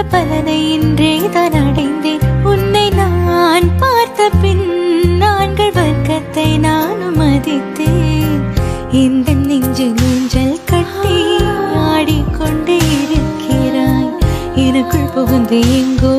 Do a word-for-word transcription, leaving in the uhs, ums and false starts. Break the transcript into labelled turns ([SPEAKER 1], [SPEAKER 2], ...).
[SPEAKER 1] பலனை இன்றே தான் அடைந்தேன். உன்னை நான் பார்த்த பின் நான்கள் வர்க்கத்தை நானும் மதித்தேன். இந்த நெஞ்சில் ஊஞ்சல் கட்டி ஆடிக்கொண்டே இருக்கிறாய். எனக்குள் புகுந்து எங்கோ